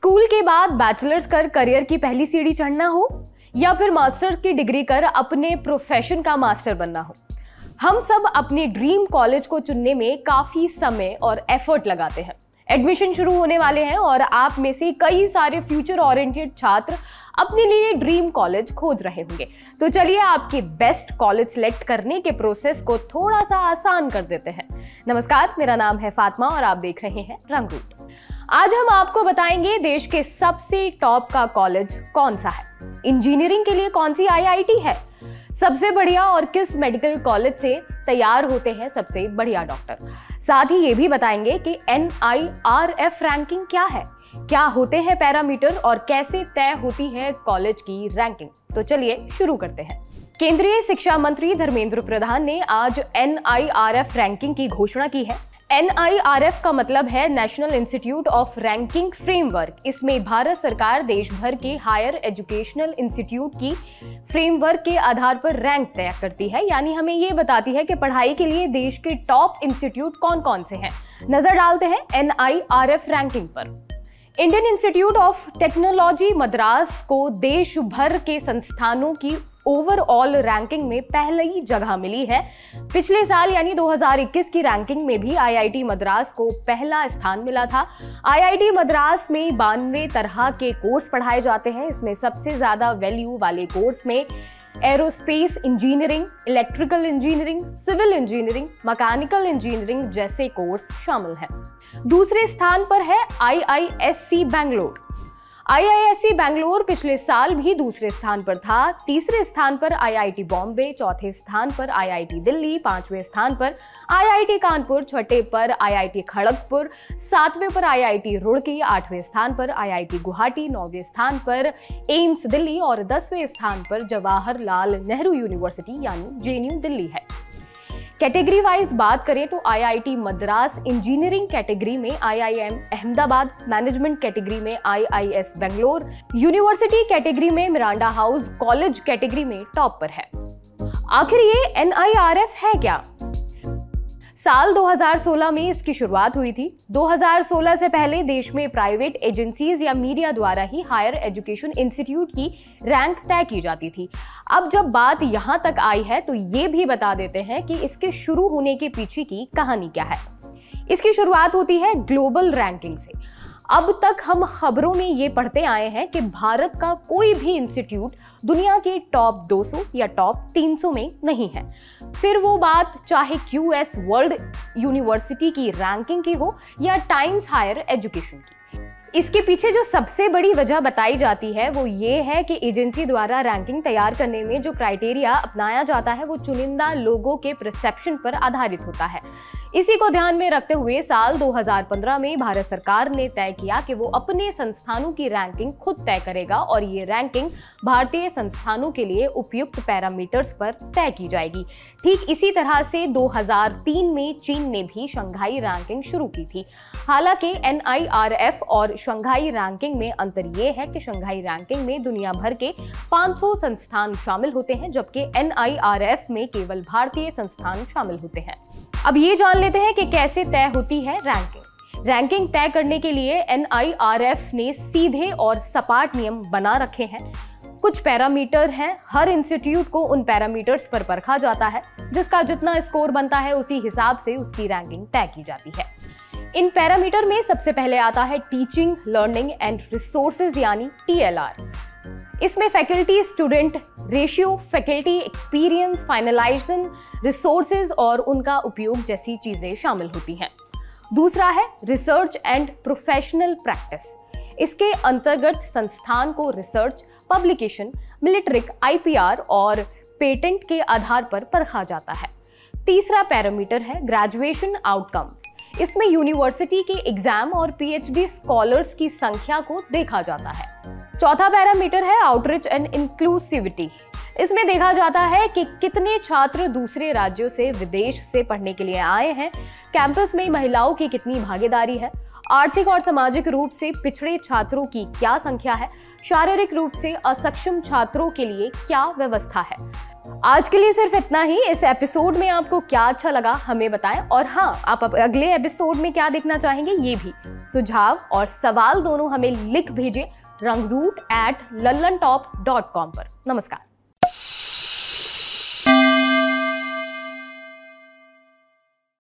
School के बाद bachelors कर करियर की पहली सीढ़ी चढ़ना हो या फिर मास्टर्स की डिग्री कर अपने प्रोफेशन का मास्टर बनना हो, हम सब अपने ड्रीम कॉलेज को चुनने में काफी समय और एफर्ट लगाते हैं। एडमिशन शुरू होने वाले हैं और आप में से कई सारे फ्यूचर ओरिएंटेड छात्र अपने लिए ड्रीम कॉलेज खोज रहे होंगे। तो चलिए आपके बेस्ट कॉलेज सिलेक्ट करने के प्रोसेस को थोड़ा सा आसान कर देते हैं। नमस्कार, मेरा नाम है फातिमा और आप देख रहे हैं रंगरूट। आज हम आपको बताएंगे देश के सबसे टॉप का कॉलेज कौन सा है, इंजीनियरिंग के लिए कौन सी आईआईटी है सबसे बढ़िया और किस मेडिकल कॉलेज से तैयार होते हैं सबसे बढ़िया डॉक्टर। साथ ही ये भी बताएंगे कि NIRF रैंकिंग क्या है, क्या होते हैं पैरामीटर और कैसे तय होती है कॉलेज की रैंकिंग। तो चलिए शुरू करते हैं। केंद्रीय शिक्षा मंत्री धर्मेंद्र प्रधान ने आज NIRF रैंकिंग की घोषणा की है। NIRF का मतलब है national institute of ranking framework. इसमें भारत सरकार देश भर के हायर एजुकेशनल इंस्टीट्यूट की फ्रेमवर्क के आधार पर रैंक तय करती है, यानी हमें ये बताती है कि पढ़ाई के लिए देश के टॉप इंस्टीट्यूट कौन कौन से हैं। नजर डालते हैं NIRF रैंकिंग पर। Indian institute of technology Madras को देश भर के संस्थानों की ओवरऑल रैंकिंग में पहली जगह मिली है। पिछले साल यानी 2021 की रैंकिंग में भी IIT मद्रास को पहला स्थान मिला था। IIT मद्रास में 92 तरह के कोर्स पढ़ाए जाते हैं। इसमें सबसे ज्यादा वैल्यू वाले कोर्स में aerospace engineering, electrical engineering, civil engineering, mechanical engineering जैसे कोर्स शामिल हैं। दूसरे स्थान पर है IISc बेंगलोर। IISc बेंगलोर पिछले साल भी दूसरे स्थान पर था। तीसरे स्थान पर IIT बॉम्बे, चौथे स्थान पर IIT दिल्ली, पांचवें स्थान पर IIT कानपुर, छठे पर IIT खड़गपुर, सातवें पर IIT रुड़की, आठवें स्थान पर IIT गुवाहाटी, नौवें स्थान पर एम्स दिल्ली और 10वें स्थान पर जवाहरलाल नेहरू यूनिवर्सिटी यानी JNU दिल्ली है। कैटेगरी वाइज बात करें तो IIT मद्रास इंजीनियरिंग कैटेगरी में IIM अहमदाबाद, मैनेजमेंट कैटेगरी में IIS बेंगलोर, यूनिवर्सिटी कैटेगरी में मिरांडा हाउस, कॉलेज कैटेगरी में टॉप पर है। आखिर ये NIRF है क्या? साल 2016 में इसकी शुरुआत हुई थी। 2016 से पहले देश में प्राइवेट एजेंसीज या मीडिया द्वारा ही हायर एजुकेशन इंस्टीट्यूट की रैंक तय की जाती थी। अब जब बात यहाँ तक आई है तो ये भी बता देते हैं कि इसके शुरू होने के पीछे की कहानी क्या है। इसकी शुरुआत होती है ग्लोबल रैंकिंग से। अब तक हम खबरों में ये पढ़ते आए हैं कि भारत का कोई भी इंस्टीट्यूट दुनिया के टॉप 200 या टॉप 300 में नहीं है। फिर वो बात चाहे QS वर्ल्ड यूनिवर्सिटी की रैंकिंग की हो या टाइम्स हायर एजुकेशन की। इसके पीछे जो सबसे बड़ी वजह बताई जाती है वो ये है कि एजेंसी द्वारा रैंकिंग तैयार करने में जो क्राइटेरिया अपनाया जाता है वो चुनिंदा लोगों के परसेप्शन पर आधारित होता है। इसी को ध्यान में रखते हुए साल 2015 में भारत सरकार ने तय किया कि वो अपने संस्थानों की रैंकिंग खुद तय करेगा और ये रैंकिंग भारतीय संस्थानों के लिए उपयुक्त पैरामीटर्स पर तय की जाएगी। ठीक इसी तरह से 2003 में चीन ने भी शंघाई रैंकिंग शुरू की थी। हालांकि NIRF और शंघाई रैंकिंग में अंतर यह है कि शंघाई रैंकिंग में दुनिया भर के 500 संस्थान शामिल होते हैं, जबकि NIRF में केवल भारतीय संस्थान शामिल होते हैं। अब ये जान लेते हैं कि कैसे तय होती है रैंकिंग। रैंकिंग तय करने के लिए NIRF ने सीधे और सपाट नियम बना रखे हैं। कुछ पैरामीटर हैं, हर इंस्टीट्यूट को उन पैरामीटर्स पर परखा जाता है। जिसका जितना स्कोर बनता है उसी हिसाब से उसकी रैंकिंग तय की जाती है। इन पैरामीटर में सबसे पहले आता है टीचिंग, लर्निंग एंड रिसोर्सेज यानी TLR। इसमें faculty student ratio, faculty experience, finalization, resources और उनका उपयोग जैसी चीजें शामिल होती हैं। दूसरा है रिसर्च एंड प्रोफेशनल प्रैक्टिस। इसके अंतर्गत संस्थान को रिसर्च, पब्लिकेशन, मिलिट्रिक, IPR और पेटेंट के आधार पर परखा जाता है। तीसरा पैरामीटर है ग्रेजुएशन आउटकम्स। इसमें यूनिवर्सिटी के एग्जाम और PhD स्कॉलर्स की संख्या को देखा जाता है। चौथा पैरामीटर है आउटरीच एंड इंक्लूसिविटी। इसमें देखा जाता है कि कितने छात्र दूसरे राज्यों से, विदेश से पढ़ने के लिए आए हैं, कैंपस में महिलाओं की कितनी भागीदारी है, आर्थिक और सामाजिक रूप से पिछड़े छात्रों की क्या संख्या है, शारीरिक रूप से असक्षम छात्रों के लिए क्या व्यवस्था है। आज के लिए सिर्फ इतना ही। इस एपिसोड में आपको क्या अच्छा लगा हमें बताएं, और हाँ, आप अगले एपिसोड में क्या देखना चाहेंगे ये भी। सुझाव और सवाल दोनों हमें लिख भेजें रंगरूट@lallantop.com पर। नमस्कार।